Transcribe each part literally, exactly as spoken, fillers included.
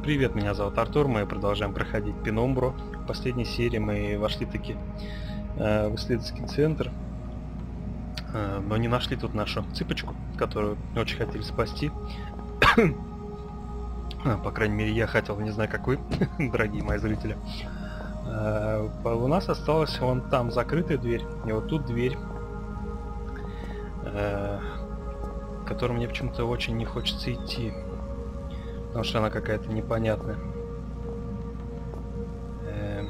Привет, меня зовут Артур, мы продолжаем проходить Пенумбру. В последней серии мы вошли таки э, в исследовательский центр, э, но не нашли тут нашу цыпочку, которую очень хотели спасти. а, по крайней мере, я хотел, не знаю, как вы, дорогие мои зрители. Э, у нас осталась вон там закрытая дверь, и вот тут дверь, э, к которой мне почему-то очень не хочется идти. Потому что она какая-то непонятная. Эм.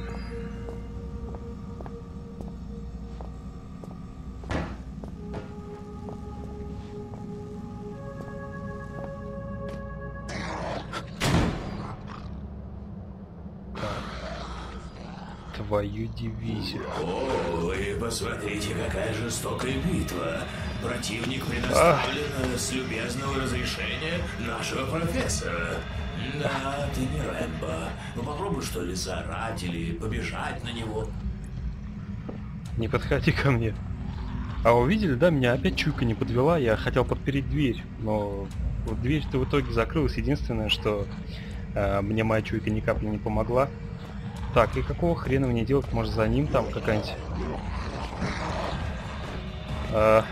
Твою дивизию. О, и посмотрите, какая жестокая битва. Противник предоставлен а. с любезного разрешения нашего профессора. Да, ты не Рэмбо. Ну попробуй, что ли, заорать или побежать на него. Не подходи ко мне. А вы видели, да, меня опять чуйка не подвела. Я хотел подпереть дверь, но вот дверь-то в итоге закрылась. Единственное, что э, мне моя чуйка ни капли не помогла. Так, и какого хрена мне делать? Может, за ним там какая-нибудь... А...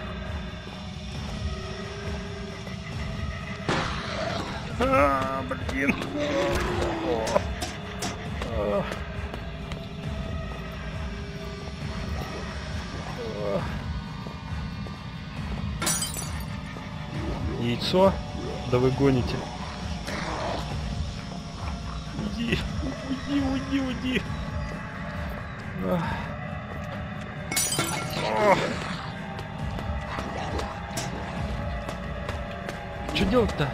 А, блин. А. А. Яйцо? Да вы гоните. Уйди, уйди, уйди, уйди. А. А. Что делать-то?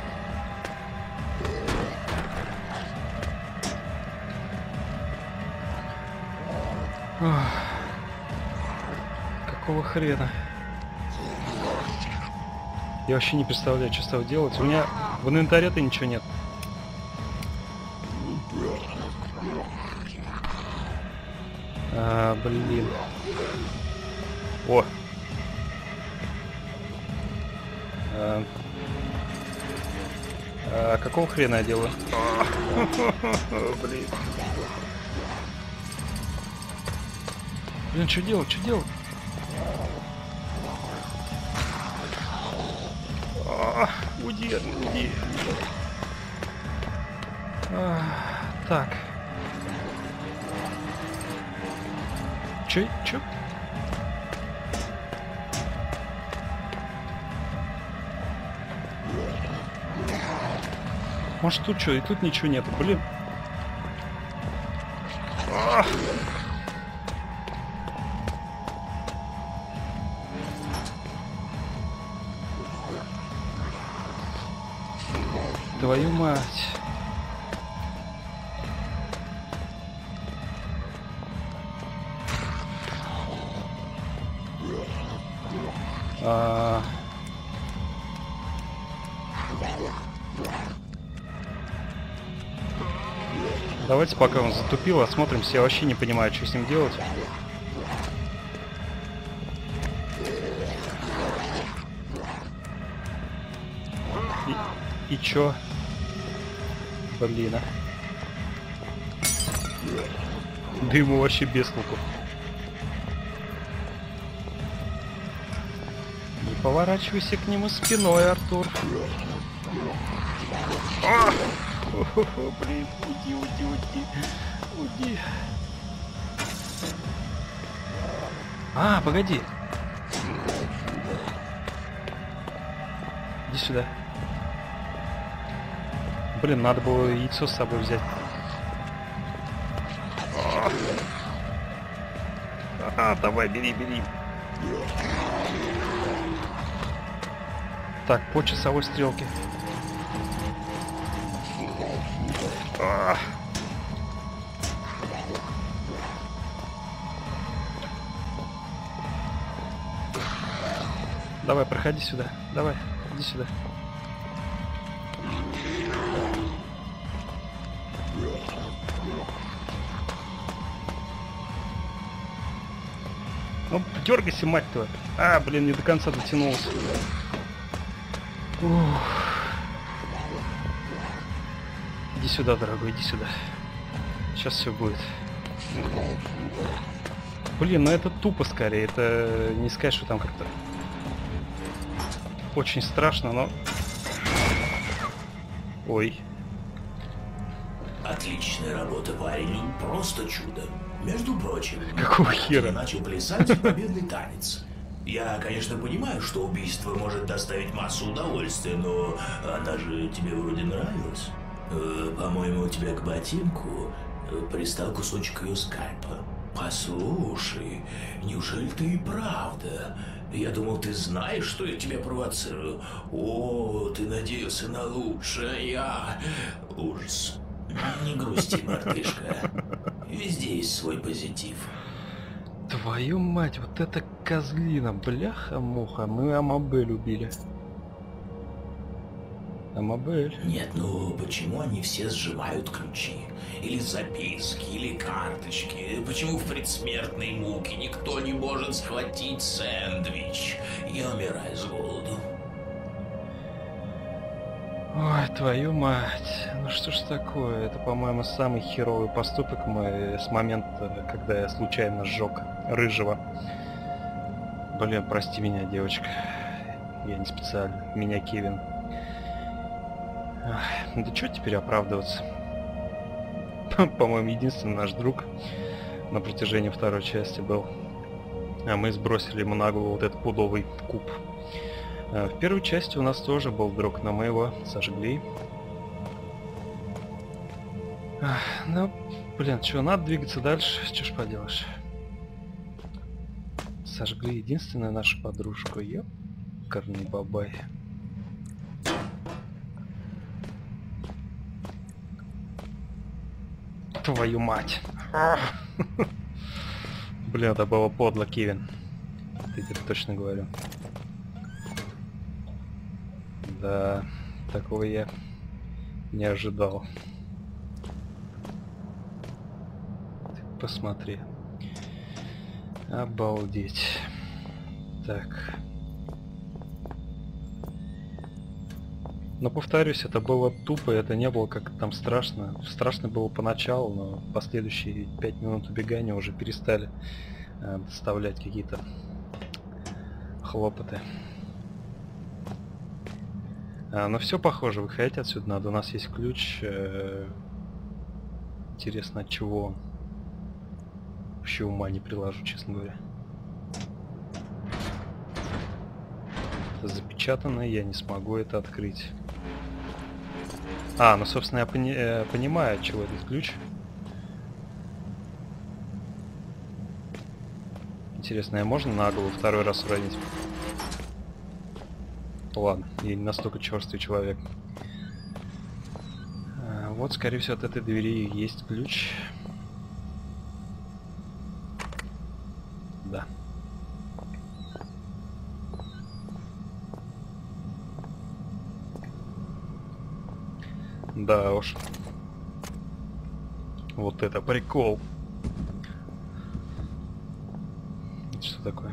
Какого хрена? Я вообще не представляю, что с тобой делать. У меня в инвентаре-то ничего нет. А, блин. О! А, а какого хрена я делаю? Блин. Блин, что делать, что делать? А, уйди, уйди. А, так. Чё, чё? Может тут что? И тут ничего нету, блин. А! Твою мать. А... Давайте, пока он затупил, осмотримся. Я вообще не понимаю, что с ним делать. И, и чё? Блин, а. Да ему вообще без толку. Не поворачивайся к нему спиной, Артур. А! О, блин, уйди, уйди, уйди, уйди. А, погоди. Иди сюда. Блин, надо было яйцо с собой взять. А, давай, бери, бери. Так, по часовой стрелке. А. Давай, проходи сюда. Давай, иди сюда. Ну, дергайся, мать твою. А, блин, не до конца дотянулся. Ух. Иди Иди сюда, дорогой, иди сюда. Сейчас все будет. Блин, ну это тупо скорее. Это не сказать, что там как-то очень страшно, но... Ой. Отличная работа, парень. Просто чудо. Между прочим, какого хера? Я начал плясать победный танец. Я, конечно, понимаю, что убийство может доставить массу удовольствия, но она же тебе вроде нравилась. Э, по-моему, у тебя к ботинку пристал кусочек ее скальпа. Послушай, неужели ты и правда? Я думал, ты знаешь, что я тебя провоцирую. О, ты надеялся на лучшее, я... Ужас. Не грусти, мартышка. Везде есть свой позитив. Твою мать, вот это козлина, бляха-муха. Мы Амабель убили. Амабель. Нет, ну почему они все сжимают ключи? Или записки, или карточки? Почему в предсмертной муке никто не может схватить сэндвич? Я умираю с голоду. Ой, твою мать. Ну что ж такое? Это, по-моему, самый херовый поступок мой с момента, когда я случайно сжег рыжего. Блин, прости меня, девочка. Я не специально. Меня Кевин. Ах, да что теперь оправдываться? По-моему, единственный наш друг на протяжении второй части был. А мы сбросили ему на голову вот этот пудовый куб. В первой части у нас тоже был друг, но мы его сожгли. Ах, ну, блин, что, надо двигаться дальше, что ж поделаешь. Сожгли единственную нашу подружку, ёкарный бабай. Твою мать. Блин, это было подло, Кевин. Я тебе точно говорю. Да, такого я не ожидал. Ты посмотри. Обалдеть. Так. Но повторюсь, это было тупо, это не было как там страшно. Страшно было поначалу, но последующие пять минут убегания уже перестали э, доставлять какие-то хлопоты. А, но все похоже, выходить отсюда надо. У нас есть ключ. Э, интересно, от чего он? Вообще ума не приложу, честно говоря. Это запечатано, я не смогу это открыть. А, ну собственно я пони э, понимаю, от чего этот ключ. Интересно, а можно на голову второй раз уронить? Ладно, я не настолько черствый человек. А, вот, скорее всего, от этой двери есть ключ. Да. Да уж. Вот это прикол. Это что такое?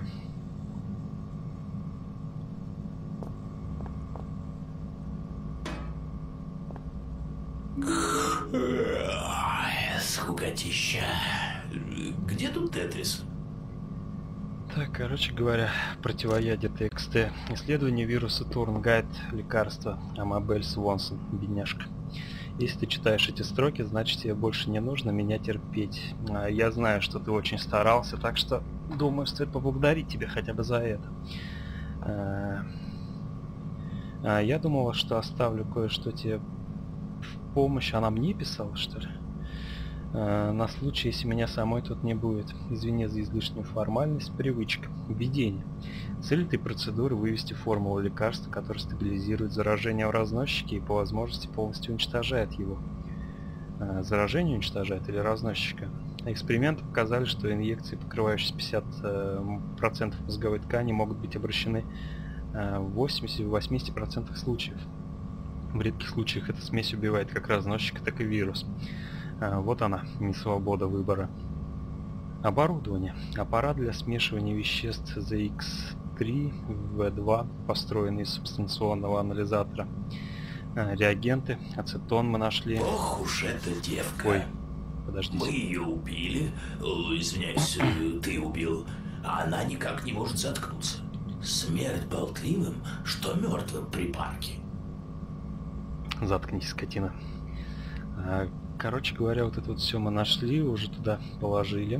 Скукотища. Где тут Тетрис? Так, короче говоря, противоядие тэ икс тэ. Исследование вируса Турнгайт. Лекарство. Амабель Свонсон. Бедняжка. Если ты читаешь эти строки, значит тебе больше не нужно меня терпеть. А я знаю, что ты очень старался, так что думаю, стоит поблагодарить тебя хотя бы за это. А, а, я думала, что оставлю кое-что тебе в помощь. Она мне писала, что ли? А, на случай, если меня самой тут не будет. Извини за излишнюю формальность. Привычка. Введение. Цель этой процедуры — вывести формулу лекарства, которое стабилизирует заражение в разносчике и по возможности полностью уничтожает его. А, заражение уничтожает или разносчика? Эксперименты показали, что инъекции, покрывающие пятьдесят процентов мозговой ткани, могут быть обращены в восемьдесят-восемьдесят процентов случаев. В редких случаях эта смесь убивает как разносчика, так и вирус. А, вот она, несвобода выбора. Оборудование. Аппарат для смешивания веществ зэ икс три вэ два, построенный из субстанционного анализатора. А, реагенты, ацетон мы нашли. Ох уж эта девка. Ой, подождите. Мы ее убили. О, извиняюсь, э, ты убил. А она никак не может заткнуться. Смерть болтливым, что мертвым при парке. Заткнись, скотина. А, короче говоря, вот это вот все мы нашли, уже туда положили.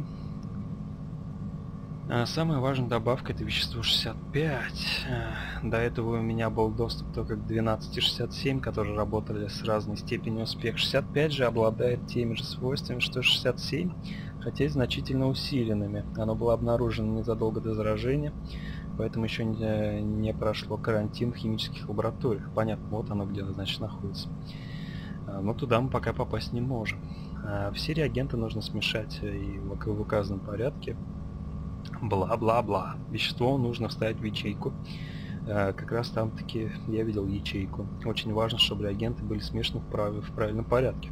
А, самая важная добавка — это вещество шестьдесят пять. А, до этого у меня был доступ только к двенадцать шестьдесят семь, которые работали с разной степенью успеха. шестьдесят пять же обладает теми же свойствами, что шестьдесят семь, хотя и значительно усиленными. Оно было обнаружено незадолго до заражения, поэтому еще не, не прошло карантин в химических лабораториях. Понятно, вот оно где, значит, находится. А, но туда мы пока попасть не можем. А, все реагенты нужно смешать и в, в указанном порядке. Бла-бла-бла. Вещество нужно вставить в ячейку. А, как раз там таки я видел ячейку. Очень важно, чтобы реагенты были смешаны в, прав... в правильном порядке.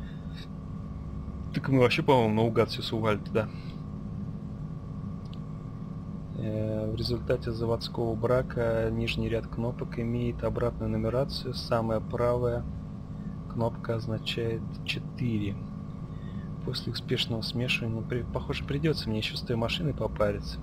Так мы вообще, по-моему, наугад все сували туда. В результате заводского брака нижний ряд кнопок имеет обратную нумерацию. Самая правая кнопка означает четыре. После успешного смешивания, при... похоже, придется мне еще с той машиной попариться.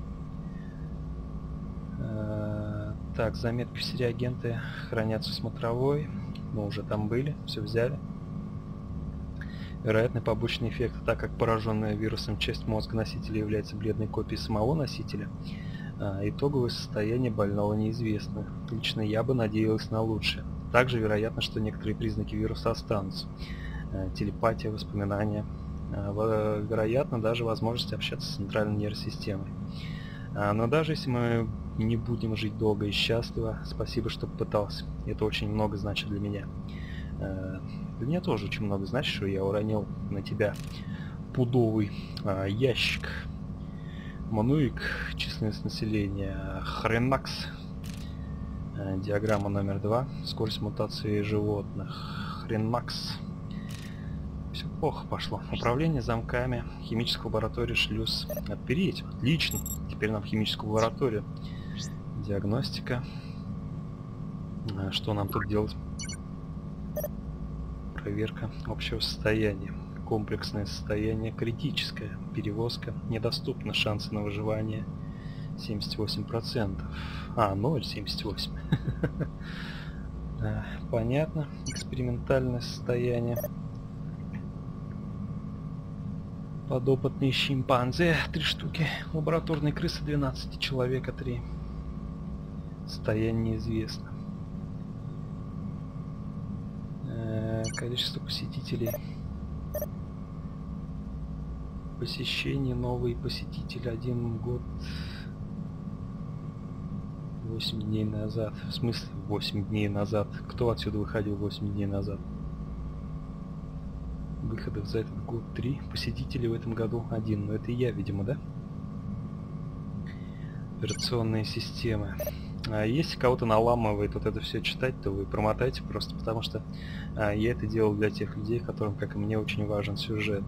А, так, заметки все реагенты хранятся в смотровой. Мы уже там были, все взяли. Вероятный побочный эффект, так как пораженная вирусом часть мозга носителя является бледной копией самого носителя, а, итоговое состояние больного неизвестно. Лично я бы надеялась на лучшее. Также вероятно, что некоторые признаки вируса останутся. А, телепатия, воспоминания, а, вероятно, даже возможность общаться с центральной нейросистемой. А, но даже если мы не будем жить долго и счастливо, спасибо, что попытался. Это очень много значит для меня. А, для меня тоже очень много значит, что я уронил на тебя пудовый а, ящик. Мануик, численность населения, хренакс. А, диаграмма номер два, скорость мутации животных, хренакс. Все плохо пошло. Управление замками, химическая лаборатория, шлюз. Отпереть, отлично. Теперь нам в химическую лабораторию. Диагностика. А, что нам тут делать? Проверка общего состояния. Комплексное состояние критическое. Перевозка. Недоступны, шансы на выживание семьдесят восемь процентов. А, ноль семьдесят восемь. Понятно. Экспериментальное состояние. Подопытные шимпанзе три штуки. Лабораторные крысы двенадцать. Человека три. Состояние неизвестно. Количество посетителей. Посещение, новый посетитель один год. восемь дней назад. В смысле восемь дней назад? Кто отсюда выходил восемь дней назад? Выходов за этот год три. Посетителей в этом году один. Но это я, видимо, да? Операционные системы. А если кого-то наламывает вот это все читать, то вы промотайте просто, потому что а, я это делал для тех людей, которым, как и мне, очень важен сюжет.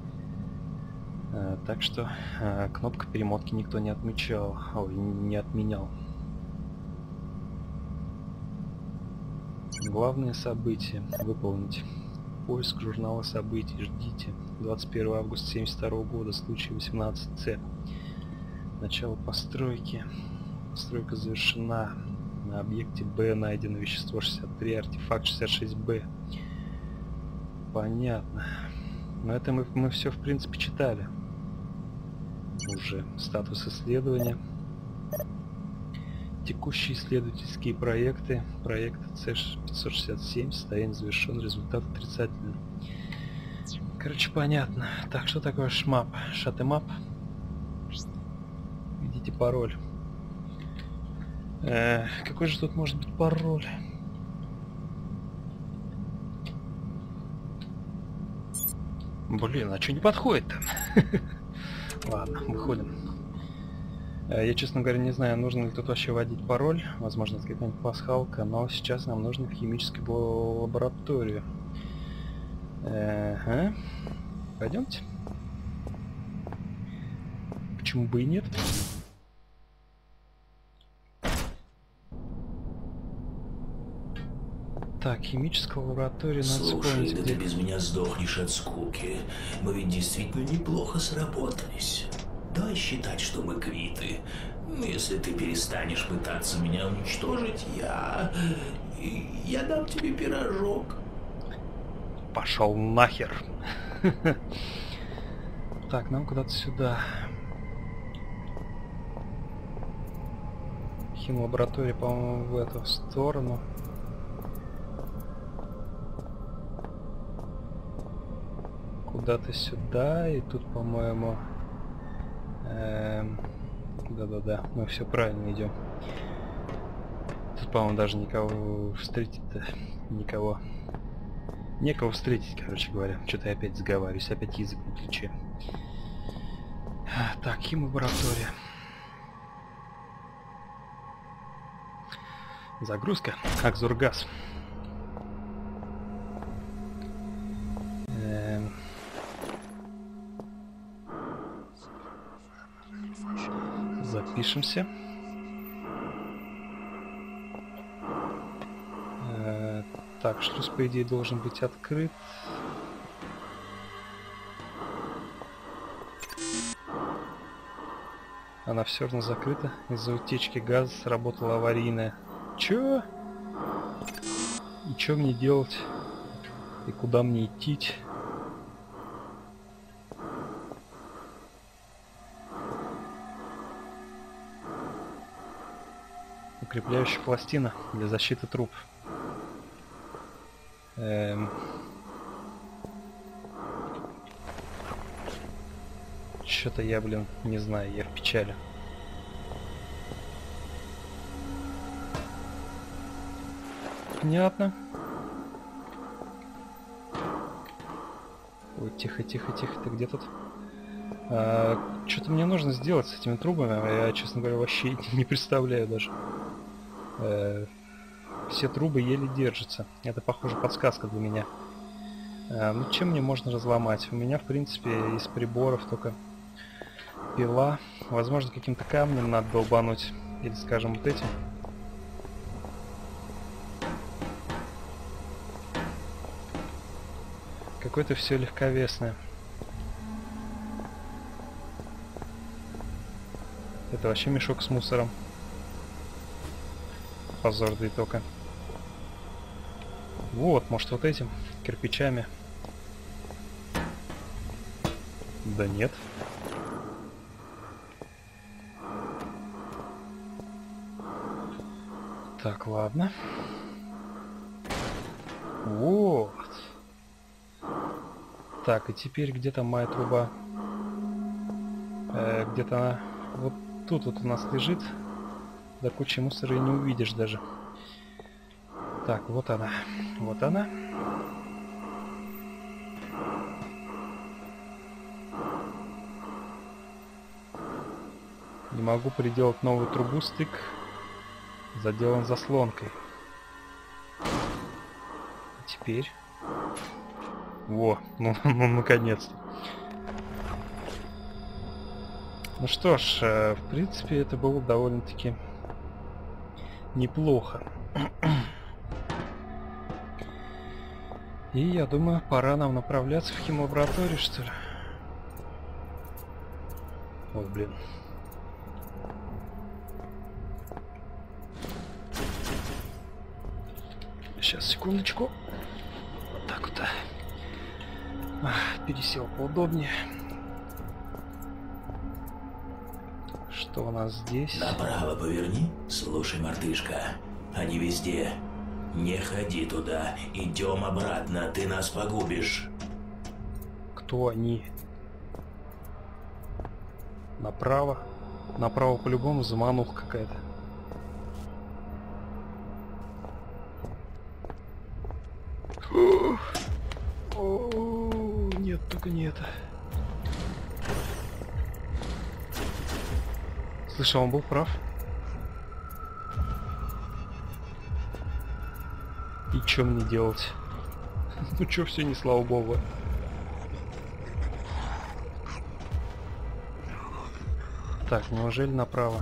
А, так что а, кнопка перемотки никто не отмечал, ой, не отменял. Главное событие выполнить. Поиск журнала событий. Ждите. двадцать первого августа семьдесят второго года. Случай восемнадцать С. Начало постройки. Постройка завершена. На объекте Б найдено вещество шестьдесят три, артефакт шестьдесят шесть Б. Понятно. Но это мы, мы все в принципе читали. Уже статус исследования. Текущие исследовательские проекты. Проект С пятьсот шестьдесят семь. Состояние завершен. Результат отрицательный. Короче, понятно. Так, что такое шмап? Шатэмап. Введите пароль. Э, какой же тут может быть пароль? Блин, а что не подходит-то? Ладно, выходим. Э, я, честно говоря, не знаю, нужно ли тут вообще вводить пароль. Возможно, это какая-нибудь пасхалка, но сейчас нам нужно в химическую лабораторию. Ага. Пойдемте. Почему бы и нет? Так, химическая лаборатория, надо Слушай, вспомнить, да где... ты без меня сдохнешь от скуки. Мы ведь действительно неплохо сработались. Давай считать, что мы квиты. Ну, если ты перестанешь пытаться меня уничтожить, я... я дам тебе пирожок. Пошел нахер. Так, нам куда-то сюда. Химлаборатория, по-моему, в эту сторону. Куда-то сюда, и тут, по-моему... Эм... Да-да-да, мы все правильно идем. Тут, по-моему, даже никого встретить-то... Никого. Некого встретить, короче говоря. Что-то я опять заговариваюсь, опять язык на ключе. Так, химлаборатория. Загрузка. Акзургаз. Эм... Запишемся. Э, так, шлюз, по идее, должен быть открыт. Она все равно закрыта. Из-за утечки газа сработала аварийная. Чё? И чё мне делать? И куда мне идти? Укрепляющая пластина для защиты труб. Эм... Что-то я, блин, не знаю, я в печали. Понятно. Ой, тихо, тихо, тихо, ты где тут? А, что-то мне нужно сделать с этими трубами, я, честно говоря, вообще не представляю даже. А, все трубы еле держатся. Это, похоже, подсказка для меня. А, ну, чем мне можно разломать? У меня, в принципе, из приборов только пила. Возможно, каким-то камнем надо долбануть. Или, скажем, вот этим. Какое-то все легковесное. Это вообще мешок с мусором. Позор, да и только. Вот, может, вот этим кирпичами. Да нет. Так, ладно. Вот. Так, и теперь где там моя труба? Э, где-то она вот тут вот у нас лежит. Да куча мусора и не увидишь даже. Так, вот она. Вот она. Не могу приделать новую трубу, стык заделан заслонкой. А теперь... Во, ну, ну наконец-то. Ну что ж, э, в принципе, это было довольно-таки неплохо. И я думаю, пора нам направляться в химлабораторию, что ли. Ой, блин. Сейчас, секундочку. Вот так вот. Ах, пересел поудобнее. Что у нас здесь? Направо поверни. Слушай, мартышка, они везде. Не ходи туда. Идем обратно, ты нас погубишь. Кто они? Направо? Направо по-любому замануха какая-то. О, нет, только не это. Слышал, он был прав. И что мне делать? Ну чё, все не слава богу. Так, неужели направо?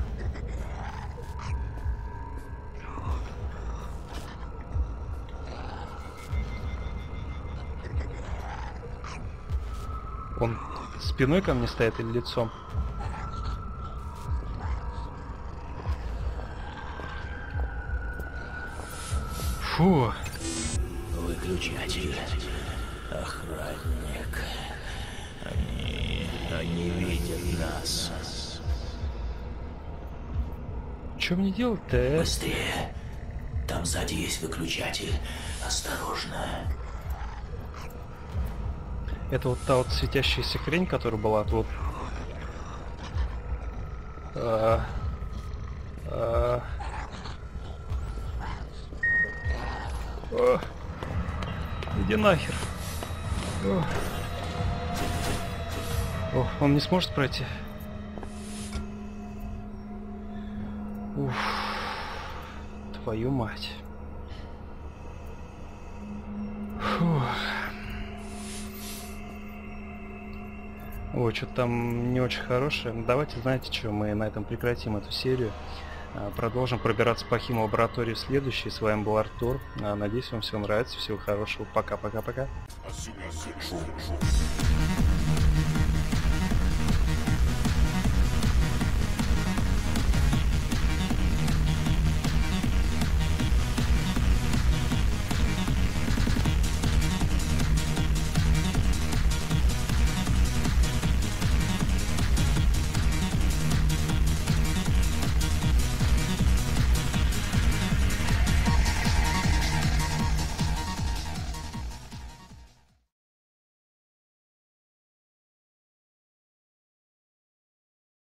Он спиной ко мне стоит или лицом? Фу. Выключатель. Охранник. Они... Они видят нас. Что мне делать-то? Быстрее. Там сзади есть выключатель. Осторожно. Это вот та вот светящаяся хрень, которая была вот. А, а, а, иди нахер. О. О, он не сможет пройти. Уф, твою мать. Фух. Ой, что-то там не очень хорошее. Давайте, знаете что, мы на этом прекратим эту серию. Продолжим пробираться по химлаборатории в следующей. С вами был Артур. Надеюсь, вам все нравится. Всего хорошего. Пока-пока-пока.